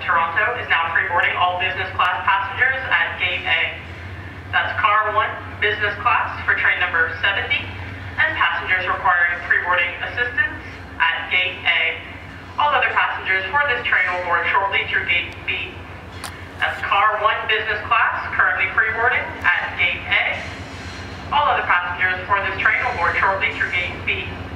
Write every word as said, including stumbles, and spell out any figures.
Toronto is now pre-boarding all business class passengers at Gate A. That's Car one, business class for train number seventy, and passengers requiring pre-boarding assistance at Gate A. All other passengers for this train will board shortly through Gate B. That's Car one, business class, currently pre-boarding at Gate A. All other passengers for this train will board shortly through Gate B.